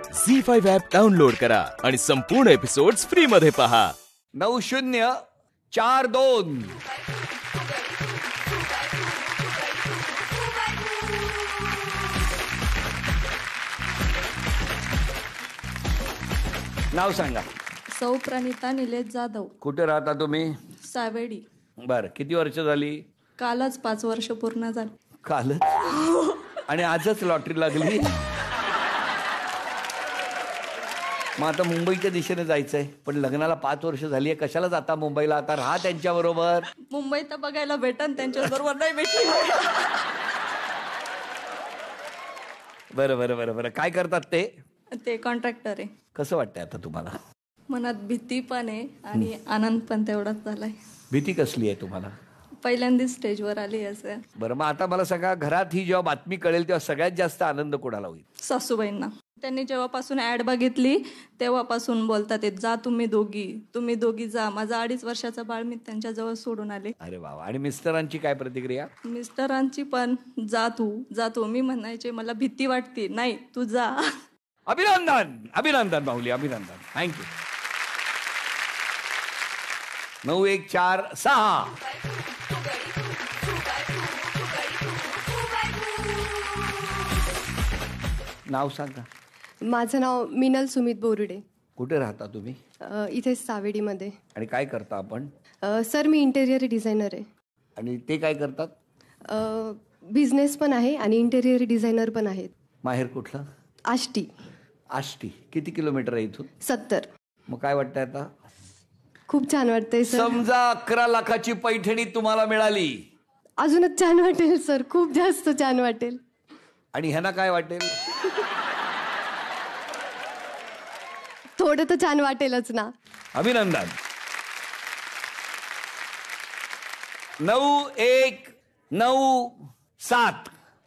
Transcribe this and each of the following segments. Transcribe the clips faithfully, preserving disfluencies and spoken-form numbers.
Zee five app download करा आणि संपूर्ण एपिसोड्स फ्री मध्ये पहा. नऊ शून्य चार दोन नाव सांगा. सौ प्रणिता निलेश जाधव. कुठे राहता तुम्ही? सावेडी. बर, किती वर्ष झाली? कालच पाच वर्ष पूर्ण झाली. कालच? आणि आजच लॉटरी लागली? मग आता मुंबईच्या दिशेने जायचंय, पण लग्नाला पाच वर्ष झाली आहे, कशाला जाता मुंबईला? आता राहा त्यांच्या बरोबर. मुंबई तर बघायला भेटन, त्यांच्या बरोबर नाही भेटली. बरं बरं बरं बरं काय करतात ते? ते कॉन्ट्रॅक्टर आहे. कसं वाटतंय आता तुम्हाला? मनात भीती पण आहे आणि आनंद पण तेवढाच झालाय. भीती कसली आहे तुम्हाला? पहिल्यांदाच स्टेजवर आली असं. बरं, मग आता मला सांगा, घरात ही जेव्हा बातमी कळेल तेव्हा सगळ्यात जास्त आनंद कोणाला होईल? सासूबाईंना. त्यांनी जेव्हापासून ऍड बघितली तेव्हापासून बोलतात, जा तुम्ही दोघी तुम्ही दोघी जा. माझा अडीच वर्षाचा बाळ मी त्यांच्या जवळ सोडून आले. अरे वा. आणि मिस्टरांची काय प्रतिक्रिया? मिस्टरांची पण, जा तू जा तू. मी म्हणायचे मला भीती वाटते, नाही तू जा. अभिनंदन अभिनंदन माऊली, अभिनंदन. थँक्यू. नऊ एक चार सहा नाव सांगा. माझं नाव मिनल सुमित बोरुडे. कुठे राहता तुम्ही? इथे सावेडीमध्ये. आणि काय करता आपण? सर मी इंटेरियर डिझायनर आहे. आणि ते काय करतात? बिझनेस पण आहे आणि इंटेरियर डिझायनर पण आहेत. माहेर कुठलं? आष्टी. आष्टी. किती किलोमीटर आहे इथून? सत्तर. मग काय वाटतंय आता? खूप छान वाटतंय सर. समजा अकरा लाखाची पैठणी तुम्हाला मिळाली, अजूनच छान वाटेल सर, खूप जास्त छान वाटेल. आणि ह्यांना काय वाटेल? थोडं तर छान वाटेलच ना. अभिनंदन. नऊ एक नऊ सात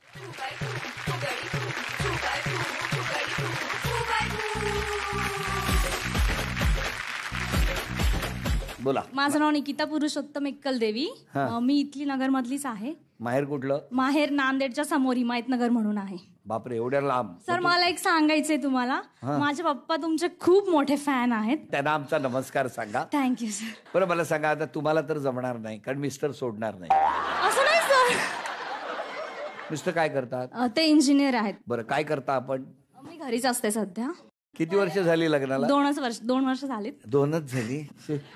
बोला. माझं नाव निकिता पुरुषोत्तम एक्कल देवी. मी इथली नगर मधलीच आहे. माहेर कुठलं? माहेर नांदेडच्या समोर हिमायत नगर म्हणून आहे. बापरे, एवढ्या लांब? सर मला एक सांगायचंय तुम्हाला, माझे पप्पा तुमचे खूप मोठे फॅन आहेत. त्यांना आमचा नमस्कार सांगा. Thank you sir. बरं, मला सांगा, आता तुम्हाला तर जमणार नाही कारण मिस्टर सोडणार नाही. असं नाही सर. मिस्टर काय करतात? ते इंजिनियर आहेत. बरं, काय करता आपण? मी घरीच असते सध्या. किती वर्ष झाली लग्नाला? दोनच वर्ष दोन वर्ष झालीत. दोनच झाली?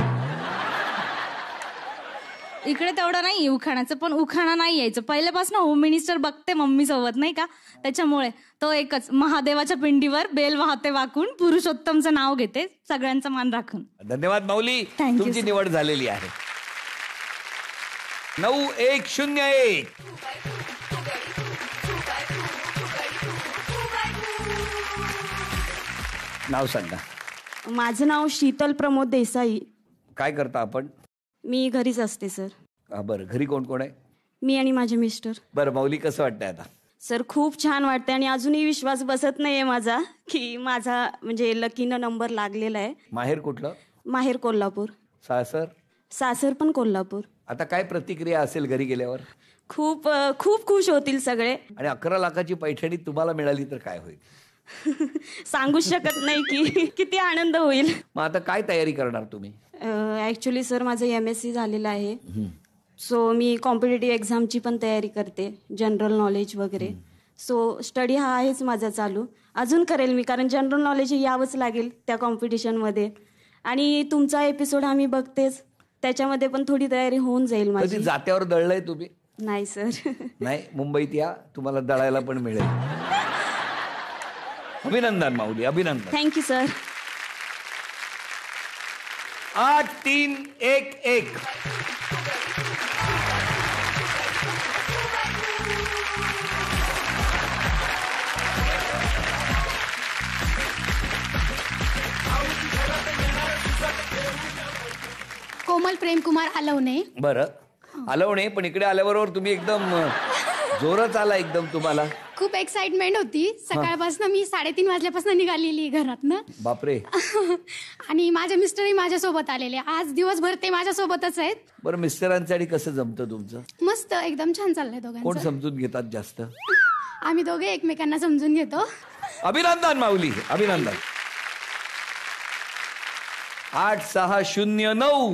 इकडे तेवढं नाही उखाणाचं, पण उखाणा नाही यायचं पहिल्यापासून. होम मिनिस्टर बघते मम्मी सोबत नाही का, त्याच्यामुळे तो एकच, महादेवाच्या पिंडीवर बेल वाहते वाकून, पुरुषोत्तमचं नाव घेते, सगळ्यांचा मान राखून. धन्यवाद माऊली, तुमची निवड झालेली आहे. नऊ एक शून्य एक नाव सांगा. माझं नाव शीतल प्रमोद देसाई. काय करता आपण? मी घरीच असते सर. बरं, घरी कोण कोण आहे? मी आणि माझे मिस्टर. बरं माऊली, कसं वाटतंय आता? सर खूप छान वाटतंय आणि अजूनही विश्वास बसत नाहीये माझा की माझा म्हणजे लकीनं नंबर लागलेला आहे. माहेर कुठलं? माहेर कोल्हापूर. सासर? सासर पण कोल्हापूर. आता काय प्रतिक्रिया असेल घरी गेल्यावर? खूप खूप खुश होतील सगळे. आणि अकरा लाखाची पैठणी तुम्हाला मिळाली तर काय होईल? सांगू शकत नाही की किती आनंद होईल. मग आता काय तयारी करणार तुम्ही? ऍक्च्युली सर माझं एम एस सी झालेलं आहे. सो मी कॉम्पिटेटिव्ह एक्झामची पण तयारी करते, जनरल नॉलेज वगैरे. सो स्टडी हा आहेच माझा चालू. अजून करेल मी, कारण जनरल नॉलेज यावंच लागेल त्या कॉम्पिटिशनमध्ये. आणि तुमचा एपिसोड आम्ही बघतेच, त्याच्यामध्ये पण थोडी तयारी होऊन जाईल माझी. जात्यावर दळलंय तुम्ही? नाही सर. नाही, मुंबईत या, तुम्हाला दळायला पण मिळेल. अभिनंदन माऊली, अभिनंदन. Thank you sir. आठ तीन एक एक कोमल प्रेमकुमार अलवणे. बरं, अलवणे. पण इकडे आल्याबरोबर तुम्ही एकदम जोरच आला एकदम तुम्हाला. खूप एक्साइटमेंट होती. सकाळपासून मी साडेतीन वाजल्यापासून निघालेली घरातनं. बापरे. आणि माझे मिस्टरही माझ्यासोबत आलेले. आज दिवसभर ते माझ्यासोबतच आहेत. बरं, मिस्टरांसाठी कसं जमतं तुमचं? मस्त, एकदम छान चाललंय दोघांचं. कोण समजून घेतात जास्त? आम्ही दोघे एकमेकांना समजून घेतो. अभिनंदन माऊली, अभिनंदन. आठ सहा शून्य नऊ.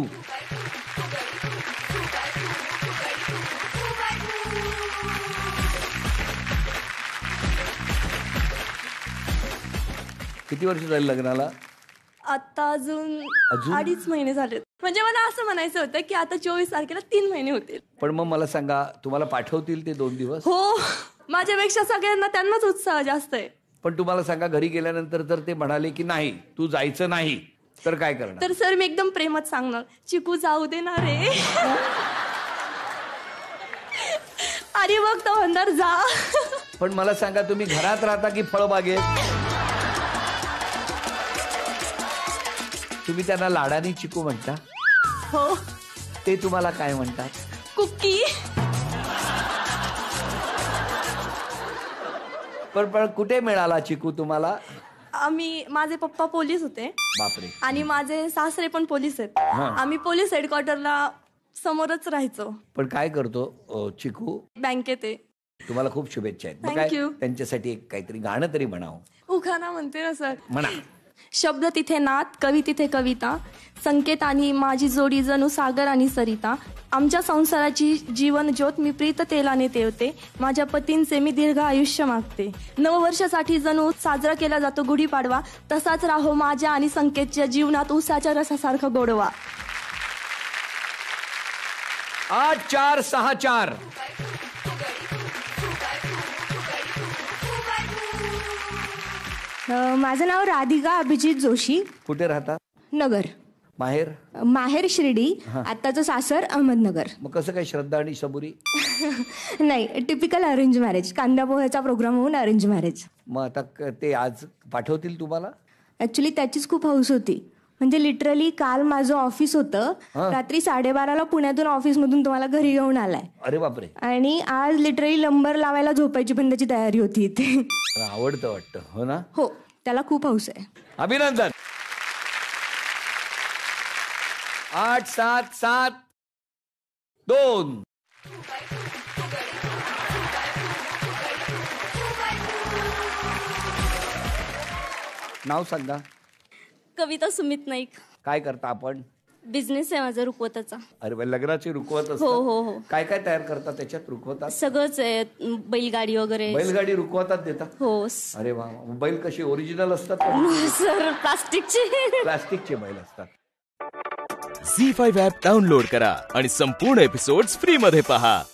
किती वर्ष झाली लग्नाला? आता अजून अजून? अडीच महिने झाले. म्हणजे मला असं म्हणायचं होतं की आता चोवीस तारखेला तीन महिने होतील. पण मग मला सांगा, तुम्हाला पाठवतील ते दोन दिवस? हो, माझ्यापेक्षा सगळ्यांना त्यांनाच उत्साह जास्त आहे. पण तुम्हाला सांगा, घरी गेल्यानंतर जर ते म्हणाले की नाही तू जायचं नाही, तर काय करणार? तर सर मी एकदम प्रेमात सांगणार, चिकू जाऊ दे ना रे. अरे बघ तो म्हणणार जा. पण मला सांगा, तुम्ही घरात राहता की फळबागेत? तुम्ही त्यांना लाडानी चिकू म्हणता? हो. ते तुम्हाला काय म्हणतात? कुकी. पण पण कुठे मिळाला चिकू तुम्हाला? आम्ही, माझे पप्पा पोलीस होते. बापरे. आणि माझे सासरे पण पोलीस आहेत. हा. आम्ही पोलीस हेडक्वार्टरला समोरच राहायचो. पण काय करतो अ, चिकू? बँकेत आहे. तुम्हाला खूप शुभेच्छा आहेत. मग Thank काय you. त्यांच्यासाठी एक काहीतरी गाणं तरी म्हणावं. उखाणा म्हणते ना सर. म्हणा. शब्द तिथे नात, कवी तिथे कविता, संकेत आणि माझी जोडी जणू सागर आणि सरिता. आमच्या संसाराची जीवन ज्योत मी प्रीत तेलाने तेवते. माझ्या पतींचे मी दीर्घ आयुष्य मागते. नववर्षासाठी जणू साजरा केला जातो गुढीपाडवा, तसाच राहो माझ्या आणि संकेतच्या जीवनात उसाच्या रसासारखा गोडवा. आठ चार सहा चार. माझं नाव राधिका अभिजित जोशी. कुठे राहता? नगर. माहेर? माहेर शिर्डी, आत्ताचं सासर अहमदनगर. मग कसं काय श्रद्धा आणि सबुरी? नाही, टिपिकल अरेंज मॅरेज. कांदा पोह्याचा प्रोग्राम होऊन अरेंज मॅरेज. मग आता क- ते आज पाठवतील तुम्हाला? ऍक्च्युली त्याचीच खूप हौस होती. म्हणजे लिटरली काल माझं ऑफिस होतं, रात्री साडेबाराला पुण्यातून ऑफिसमधून तुम्हाला घरी घेऊन आलाय. अरे बापरे. आणि आज लिटरली नंबर लावायला झोपायची पण त्याची तयारी होती इथे. आवडतं वाटतं, हो ना? हो, त्याला खूप हौस आहे. अभिनंदन. आठ सात सात दोन. नाव सांगा. कविता सुमित नाईक. काय करता आपण? बिझनेस आहे माझा रुकवताचा. अरे बाई, लग्नाची रुकवत असतात? हो हो हो. काय काय तयार करता त्याच्यात रुकवतात? सगळंच आहे, बैलगाडी वगैरे. बैलगाडी रुकवतात देता? हो अरे वा. बैल कशी ओरिजिनल असतात का? सर प्लास्टिकची. प्लास्टिकचे बैल असतात. झी फाईव्ह ॲप डाउनलोड करा आणि संपूर्ण एपिसोड्स फ्री मध्ये पहा.